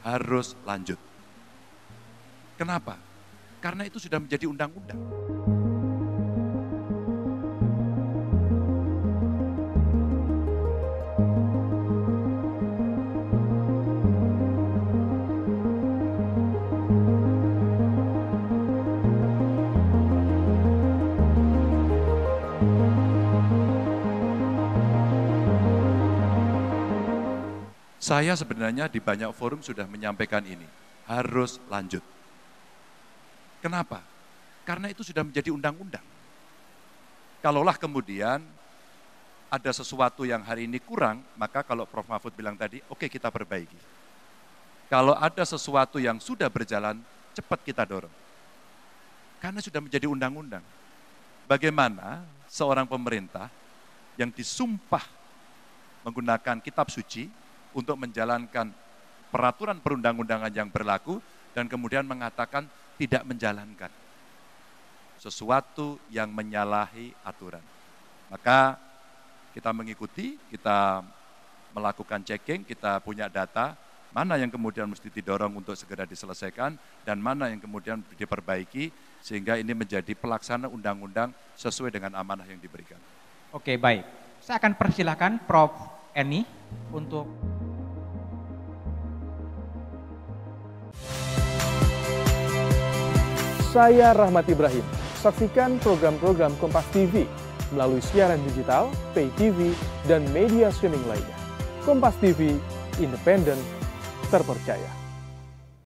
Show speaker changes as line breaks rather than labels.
harus lanjut. Kenapa? Karena itu sudah menjadi undang-undang. Saya sebenarnya di banyak forum sudah menyampaikan ini, harus lanjut. Kenapa? Karena itu sudah menjadi undang-undang. Kalaulah kemudian ada sesuatu yang hari ini kurang, maka kalau Prof. Mahfud bilang tadi, oke, kita perbaiki. Kalau ada sesuatu yang sudah berjalan, cepat kita dorong. Karena sudah menjadi undang-undang. Bagaimana seorang pemerintah yang disumpah menggunakan kitab suci untuk menjalankan peraturan perundang-undangan yang berlaku dan kemudian mengatakan tidak menjalankan sesuatu yang menyalahi aturan. Maka kita mengikuti, kita melakukan checking, kita punya data, mana yang kemudian mesti didorong untuk segera diselesaikan dan mana yang kemudian diperbaiki sehingga ini menjadi pelaksana undang-undang sesuai dengan amanah yang diberikan.
Oke, baik. Saya akan persilahkan Prof. Eni untuk
Saya Rahmat Ibrahim. Saksikan program-program Kompas TV melalui siaran digital, pay TV, dan media streaming lainnya. Kompas TV, independen, terpercaya.